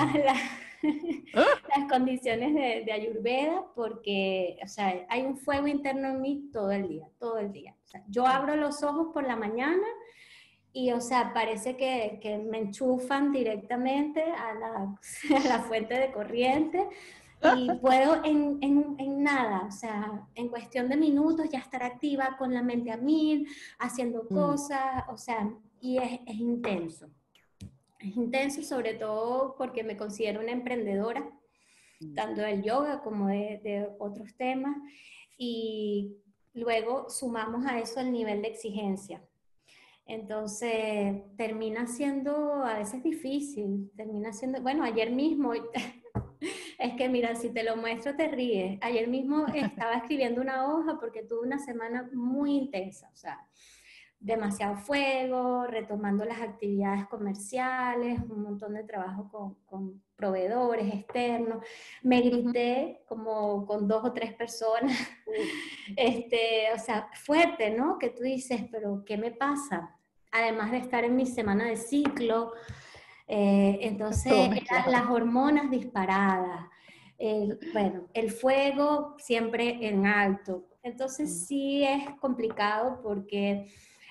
las condiciones de Ayurveda, porque, o sea, hay un fuego interno en mí todo el día, todo el día. O sea, yo abro los ojos por la mañana y, o sea, parece que me enchufan directamente a a la fuente de corriente y puedo en nada, o sea, en cuestión de minutos ya estar activa con la mente a mil, haciendo cosas, o sea, y es intenso. Es intenso sobre todo porque me considero una emprendedora, tanto del yoga como de otros temas, y luego sumamos a eso el nivel de exigencia. Entonces termina siendo a veces difícil, termina siendo, bueno, ayer mismo, es que mira, si te lo muestro te ríes, ayer mismo estaba escribiendo una hoja porque tuve una semana muy intensa, o sea, demasiado fuego, retomando las actividades comerciales, un montón de trabajo con proveedores externos. Me grité como con 2 o 3 personas, o sea, fuerte, ¿no? Que tú dices, pero ¿qué me pasa? Además de estar en mi semana de ciclo, Todo entonces eran mezclado. las hormonas disparadas, bueno, el fuego siempre en alto. Entonces sí es complicado porque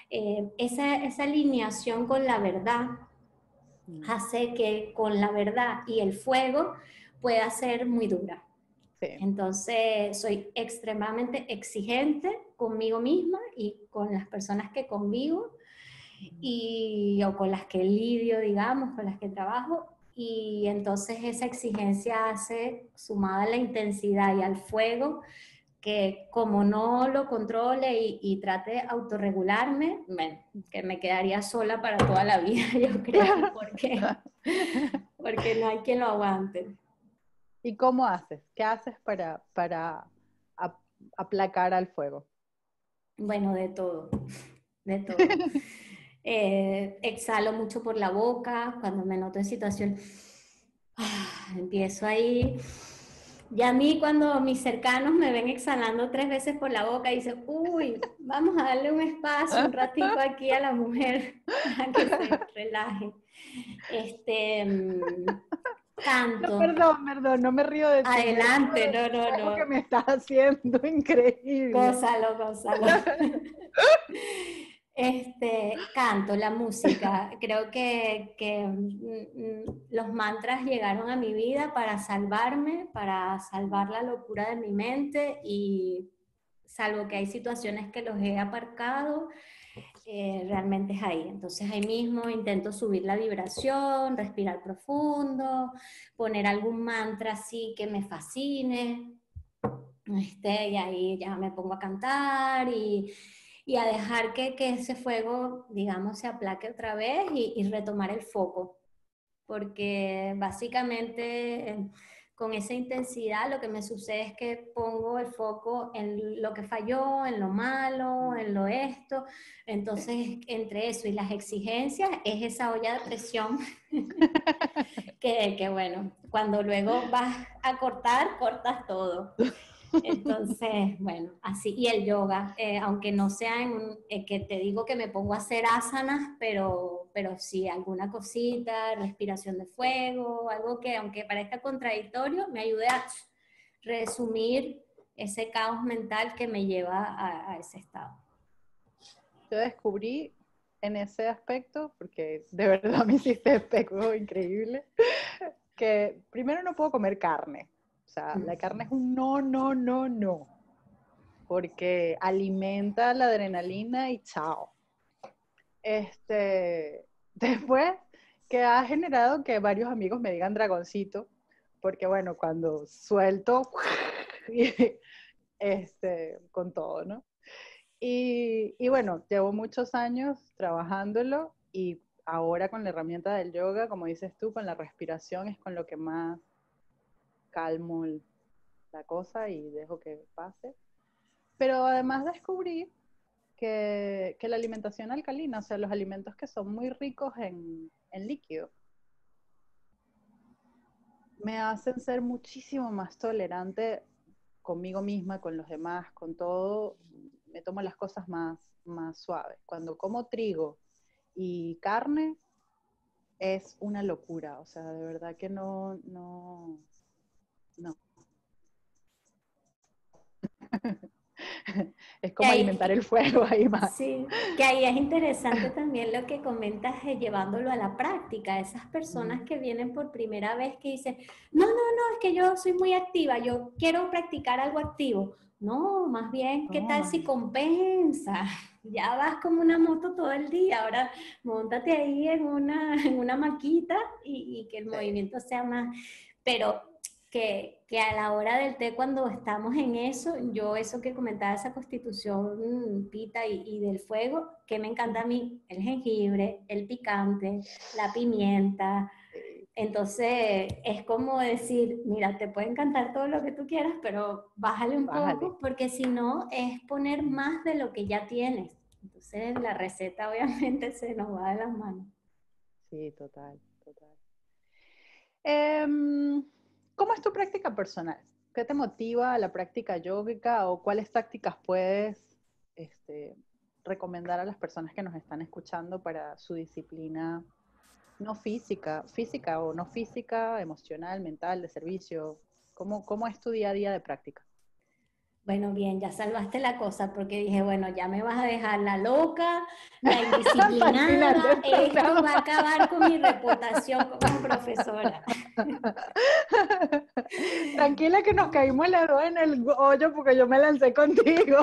esa alineación con la verdad hace que con la verdad y el fuego pueda ser muy dura. Sí. Entonces soy extremadamente exigente conmigo misma y con las personas que convivo o con las que lidio, digamos, con las que trabajo. Y entonces esa exigencia hace, sumada a la intensidad y al fuego, que como no lo controle y trate de autorregularme, bueno, que me quedaría sola para toda la vida, yo creo, porque no hay quien lo aguante. ¿Y cómo haces? ¿Qué haces para aplacar al fuego? Bueno, de todo, de todo. Exhalo mucho por la boca cuando me noto en situación. Empiezo ahí. Y a mí cuando mis cercanos me ven exhalando 3 veces por la boca, dicen, uy, vamos a darle un espacio, un ratico aquí a la mujer para que se relaje. No, Canto. perdón, no me río de ti, me río Adelante, del no, no, fuego que no. me estás haciendo increíble. Gózalo, gózalo. Canto, la música. Creo que los mantras llegaron a mi vida para salvarme, para salvar la locura de mi mente y salvo que hay situaciones que los he aparcado, realmente es ahí. Entonces ahí mismo intento subir la vibración, respirar profundo, poner algún mantra así que me fascine. Y ahí ya me pongo a cantar y a dejar que ese fuego, digamos, se aplaque otra vez y retomar el foco. porque básicamente con esa intensidad lo que me sucede es que pongo el foco en lo que falló, en lo malo, en lo esto. Entonces, entre eso y las exigencias, es esa olla de presión que bueno, cuando luego vas a cortar, cortas todo. Entonces, bueno, así. Y el yoga, aunque no sea que te digo que me pongo a hacer asanas, pero sí, alguna cosita, respiración de fuego, algo que aunque parezca contradictorio, me ayude a resumir ese caos mental que me lleva a ese estado. Yo descubrí en ese aspecto, porque de verdad me hiciste espejo increíble, que primero no puedo comer carne. O sea, la carne es un no, no, no, no. Porque alimenta la adrenalina y chao. Después que ha generado que varios amigos me digan dragoncito, porque bueno, cuando suelto, con todo, ¿no? Y bueno, llevo muchos años trabajándolo y ahora con la herramienta del yoga, como dices tú, con la respiración es con lo que más calmo la cosa y dejo que pase. Pero además descubrí que la alimentación alcalina, o sea, los alimentos que son muy ricos en líquido, me hacen ser muchísimo más tolerante conmigo misma, con los demás, con todo. Me tomo las cosas más suaves. Cuando como trigo y carne, es una locura. O sea, de verdad que no. Es como alimentar el fuego ahí más. Sí, que ahí es interesante también lo que comentas, llevándolo a la práctica. Esas personas que vienen por primera vez que dicen, no, es que yo soy muy activa, yo quiero practicar algo activo. No, más bien, ¿qué tal si compensa? Ya vas como una moto todo el día, ahora móntate ahí en una maquita y que el movimiento sea más... Pero que a la hora del té, cuando estamos en eso, yo eso que comentaba, esa constitución pita y del fuego, que me encanta a mí, el jengibre, el picante, la pimienta. Entonces es como decir, mira, te puede encantar todo lo que tú quieras, pero bájale un poco, porque si no es poner más de lo que ya tienes. Entonces la receta obviamente se nos va de las manos. Sí, total. ¿Cómo es tu práctica personal? ¿Qué te motiva a la práctica yógica o cuáles prácticas puedes recomendar a las personas que nos están escuchando para su disciplina no física o no física, emocional, mental, de servicio? ¿Cómo es tu día a día de práctica? Bueno, bien, ya salvaste la cosa porque dije, bueno, ya me vas a dejar la loca, la indisciplinada, esto va a acabar con mi reputación como profesora. Tranquila que nos caímos las dos en el hoyo porque yo me lancé contigo.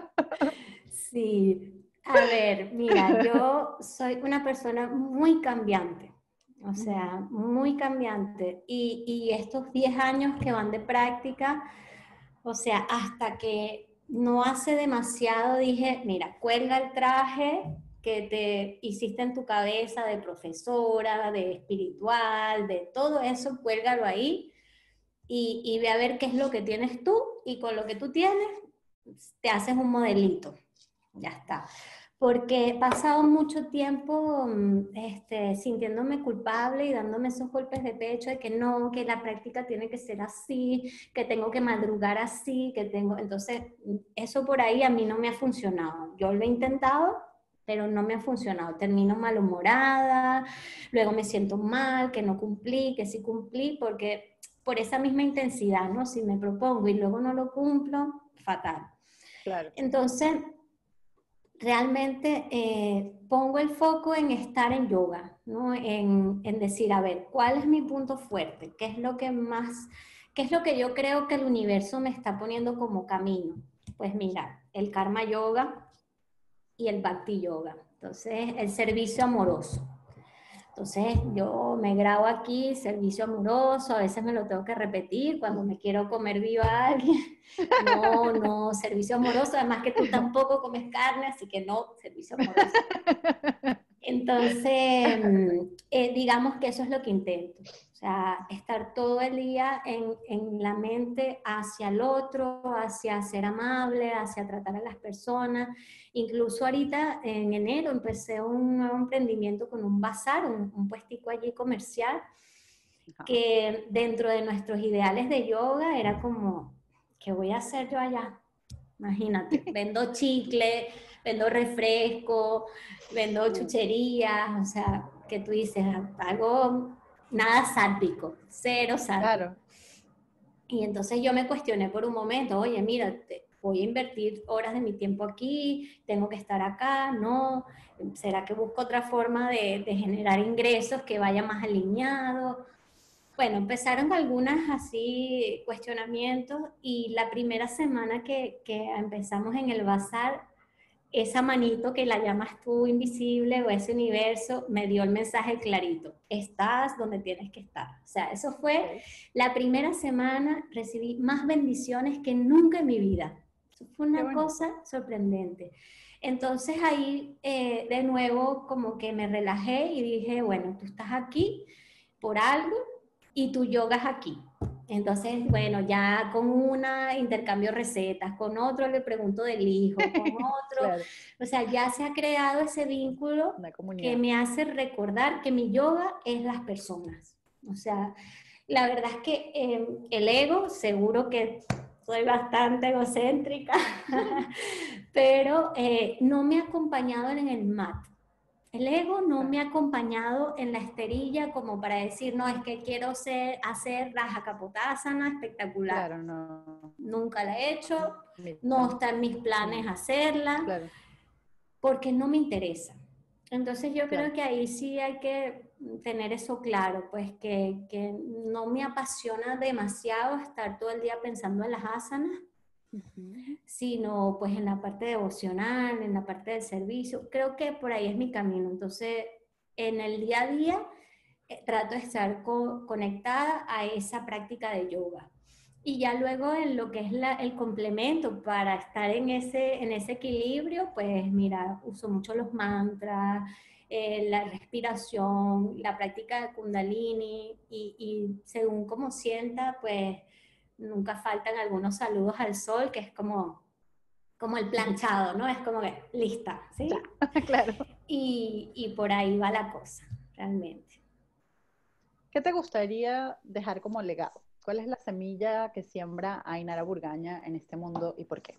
Sí, a ver, mira, yo soy una persona muy cambiante, o sea, muy cambiante. Y estos 10 años que van de práctica, o sea, hasta que no hace demasiado dije, mira, cuelga el traje que te hiciste en tu cabeza de profesora, de espiritual, de todo eso, cuélgalo ahí y ve a ver qué es lo que tienes tú y con lo que tú tienes te haces un modelito. Ya está. Porque he pasado mucho tiempo sintiéndome culpable y dándome esos golpes de pecho de que no, que la práctica tiene que ser así, que tengo que madrugar así, que tengo... Entonces, eso por ahí a mí no me ha funcionado. Yo lo he intentado, pero no me ha funcionado. Termino malhumorada, luego me siento mal, que no cumplí, que sí cumplí, porque por esa misma intensidad, ¿no? Si me propongo y luego no lo cumplo, fatal. Claro. Entonces, realmente pongo el foco en estar en yoga, ¿no? En decir, a ver, ¿cuál es mi punto fuerte? ¿Qué es lo que más, qué es lo que yo creo que el universo me está poniendo como camino? Pues mira, el karma yoga y el bhakti yoga. Entonces, el servicio amoroso. Entonces yo me grabo aquí, servicio amoroso, a veces me lo tengo que repetir cuando me quiero comer viva a alguien. No, servicio amoroso, además que tú tampoco comes carne, así que no, servicio amoroso. Entonces, digamos que eso es lo que intento. O sea, estar todo el día en la mente hacia el otro, hacia ser amable, hacia tratar a las personas. Incluso ahorita, en enero, empecé un nuevo emprendimiento con un bazar, un puestico allí comercial, Ajá. que dentro de nuestros ideales de yoga era como, ¿qué voy a hacer yo allá? Imagínate, vendo chicle, vendo refresco, vendo chucherías, o sea, que tú dices, algo nada sádvico, cero sádvico. Claro. Y entonces yo me cuestioné por un momento, oye, mira, voy a invertir horas de mi tiempo aquí, tengo que estar acá, no, ¿será que busco otra forma de generar ingresos que vaya más alineado? Bueno, empezaron algunas así cuestionamientos y la primera semana que empezamos en el bazar, esa manito que la llamas tú invisible o ese universo me dio el mensaje clarito, estás donde tienes que estar. O sea, eso fue Okay. la primera semana, recibí más bendiciones que nunca en mi vida. Eso fue Qué una bonito. cosa sorprendente. Entonces ahí de nuevo como que me relajé y dije, bueno, tú estás aquí por algo y tú yogas aquí. Entonces, bueno, ya con una intercambio recetas, con otro le pregunto del hijo, con otro, Claro, o sea, ya se ha creado ese vínculo una que comunidad. me hace recordar que mi yoga es las personas. O sea, la verdad es que el ego, seguro que soy bastante egocéntrica, pero no me ha acompañado en el mat. El ego no me Claro, ha acompañado en la esterilla como para decir, no, es que quiero hacer Raja Kapotasana espectacular. claro, no. Nunca la he hecho, Mira, no está en mis planes hacerla, claro, porque no me interesa. Entonces yo claro. creo que ahí sí hay que tener eso claro, pues que no me apasiona demasiado estar todo el día pensando en las asanas, Ujú. sino pues en la parte devocional, en la parte del servicio. Creo que por ahí es mi camino. Entonces, en el día a día trato de estar conectada a esa práctica de yoga. Y ya luego en lo que es el complemento para estar en ese equilibrio, pues mira, uso mucho los mantras, la respiración, la práctica de Kundalini y según como sienta, pues nunca faltan algunos saludos al sol, que es como el planchado, ¿no? Es como que lista, Ya, ¿sí? claro. Y por ahí va la cosa, realmente. ¿Qué te gustaría dejar como legado? ¿Cuál es la semilla que siembra Ainara Burgaña en este mundo y por qué?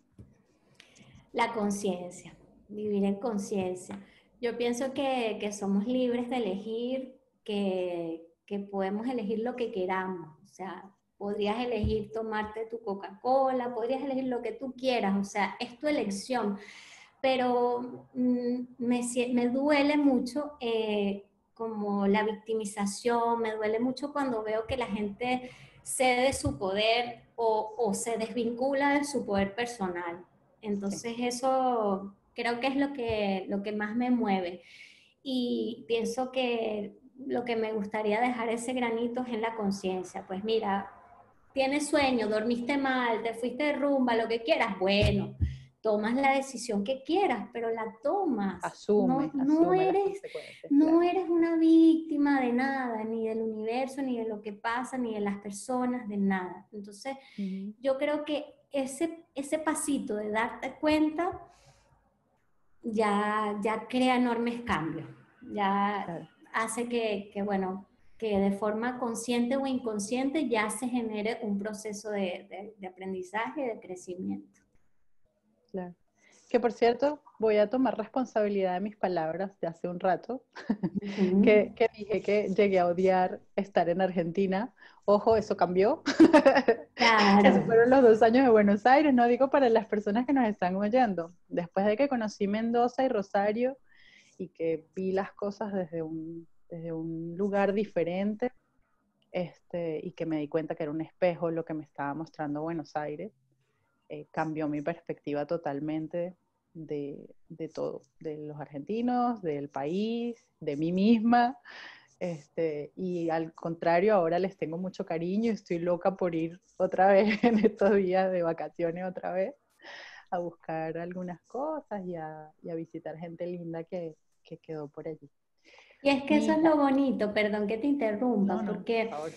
La conciencia, vivir en conciencia. Yo pienso que somos libres de elegir, que podemos elegir lo que queramos. O sea, podrías elegir tomarte tu Coca-Cola, podrías elegir lo que tú quieras, o sea, es tu elección. Pero me duele mucho como la victimización, me duele mucho cuando veo que la gente cede su poder o se desvincula de su poder personal. Sí, Entonces eso creo que es lo que más me mueve. Y pienso que lo que me gustaría dejar ese granito es en la conciencia. Pues mira, tienes sueño, dormiste mal, te fuiste de rumba, lo que quieras, bueno, tomas la decisión que quieras, pero la tomas. No, asume las consecuencias, no claro. eres una víctima de nada, ni del universo, ni de lo que pasa, ni de las personas, de nada. Entonces, Ujú. yo creo que ese pasito de darte cuenta ya crea enormes cambios, ya Claro, hace bueno, que de forma consciente o inconsciente ya se genere un proceso de aprendizaje y de crecimiento. claro. Que por cierto, voy a tomar responsabilidad de mis palabras de hace un rato, Ujú. que dije que llegué a odiar estar en Argentina. Ojo, eso cambió. Claro, Esos fueron los 2 años de Buenos Aires, no digo para las personas que nos están oyendo. Después de que conocí Mendoza y Rosario y que vi las cosas desde un lugar diferente, y que me di cuenta que era un espejo lo que me estaba mostrando Buenos Aires, cambió mi perspectiva totalmente de todo, de los argentinos, del país, de mí misma. Y al contrario, ahora les tengo mucho cariño y estoy loca por ir otra vez en estos días de vacaciones otra vez a buscar algunas cosas y a visitar gente linda que quedó por allí. Y es que eso es lo bonito, perdón que te interrumpa, No, porque, por favor.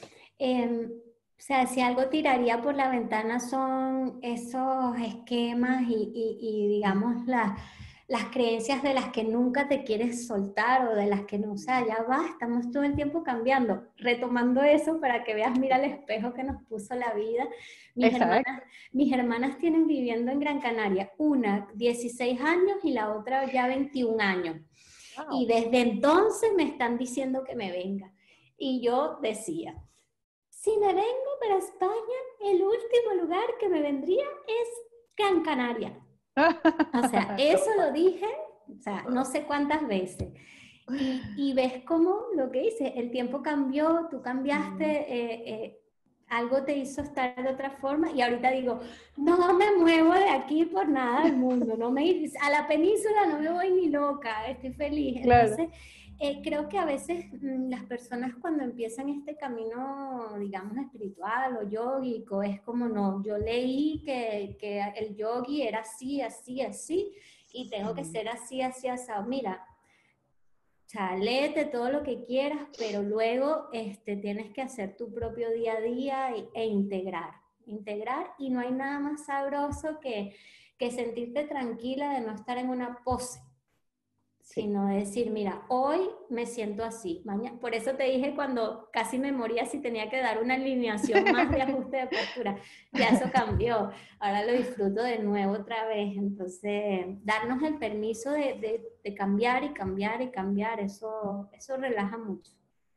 o sea, si algo tiraría por la ventana son esos esquemas y digamos, las creencias de las que nunca te quieres soltar o de las que no, o sea, ya va, estamos todo el tiempo cambiando. Retomando eso para que veas, mira el espejo que nos puso la vida. Mis hermanas, Exacto. mis hermanas tienen viviendo en Gran Canaria, una 16 años y la otra ya 21 años. Y Wow. desde entonces me están diciendo que me venga. Y yo decía, si me vengo para España, el último lugar que me vendría es Gran Canaria. O sea, eso lo dije, o sea, no sé cuántas veces. Y ves cómo lo que hice, el tiempo cambió, tú cambiaste, algo te hizo estar de otra forma y ahorita digo, no me muevo de aquí por nada del mundo, a la península no me voy ni loca, estoy feliz. Claro. Entonces, creo que a veces las personas cuando empiezan este camino, digamos, espiritual o yógico, es como, no, yo leí que el yogi era así, así, así, y tengo que ser así, así, así. Mira, o sea, léete todo lo que quieras, pero luego tienes que hacer tu propio día a día e integrar. Integrar, y no hay nada más sabroso que sentirte tranquila de no estar en una pose, Sí. sino decir, mira, hoy me siento así. Mañana, por eso te dije cuando casi me moría si tenía que dar una alineación más de ajuste de postura. Ya eso cambió. Ahora lo disfruto de nuevo otra vez. Entonces, darnos el permiso de cambiar y cambiar y cambiar, eso relaja mucho.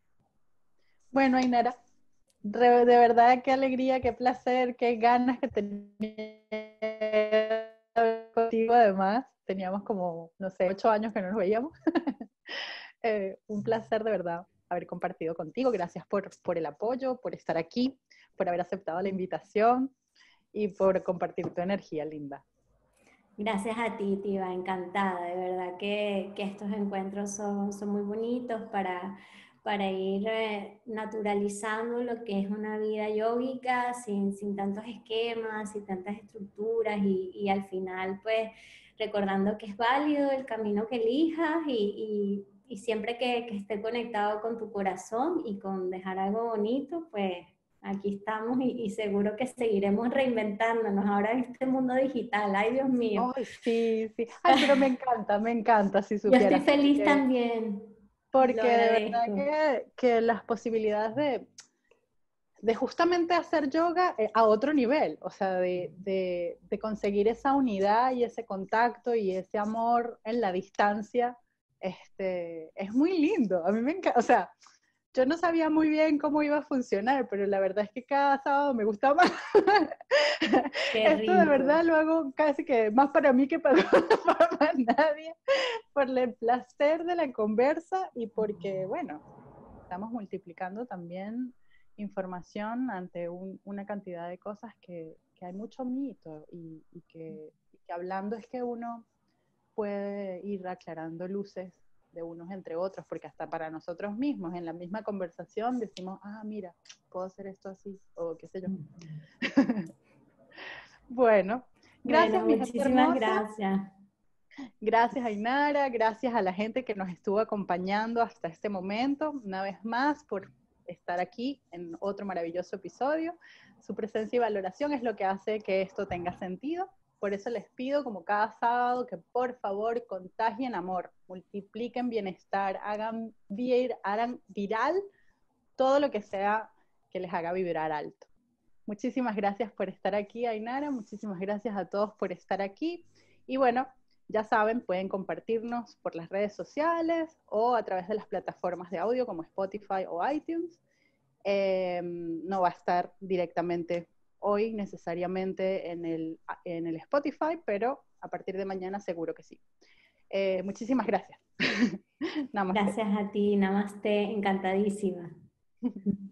Bueno, Ainara, de verdad qué alegría, qué placer, qué ganas que tenía de hablar contigo. Además, teníamos como, no sé, 8 años que no nos veíamos. Un placer de verdad haber compartido contigo. Gracias por el apoyo, por estar aquí, por haber aceptado la invitación y por compartir tu energía linda. Gracias a ti, Tiva, encantada. De verdad que estos encuentros son muy bonitos para ir naturalizando lo que es una vida yógica sin tantos esquemas, sin tantas estructuras y al final, pues, recordando que es válido el camino que elijas y siempre que esté conectado con tu corazón y con dejar algo bonito, pues aquí estamos y seguro que seguiremos reinventándonos ahora en este mundo digital. Ay, Dios mío. Ay, sí, sí. Ay, pero me encanta si Yo estoy supieras, feliz también. Lo porque de verdad agradezco. que las posibilidades de justamente hacer yoga a otro nivel, o sea, de conseguir esa unidad y ese contacto y ese amor en la distancia, es muy lindo. A mí me encanta, o sea, yo no sabía muy bien cómo iba a funcionar, pero la verdad es que cada sábado me gusta más. Qué Esto de verdad rico. lo hago casi que más para mí que para, para más nadie, por el placer de la conversa y porque, bueno, estamos multiplicando también información ante una cantidad de cosas que hay mucho mito y que hablando es que uno puede ir aclarando luces de unos entre otros, porque hasta para nosotros mismos, en la misma conversación, decimos, ah, mira, puedo hacer esto así, o qué sé yo. Bueno, gracias, Bueno, mi gente muchísimas hermosa. gracias. Gracias, Ainara. Gracias a la gente que nos estuvo acompañando hasta este momento. Una vez más, por estar aquí en otro maravilloso episodio. Su presencia y valoración es lo que hace que esto tenga sentido. Por eso les pido, como cada sábado, que por favor contagien amor, multipliquen bienestar, hagan viral todo lo que sea que les haga vibrar alto. Muchísimas gracias por estar aquí, Ainara. Muchísimas gracias a todos por estar aquí. Y bueno, ya saben, pueden compartirnos por las redes sociales o a través de las plataformas de audio como Spotify o iTunes. No va a estar directamente hoy necesariamente en el Spotify, pero a partir de mañana seguro que sí. Muchísimas gracias. Namaste. Gracias a ti, namaste, encantadísima.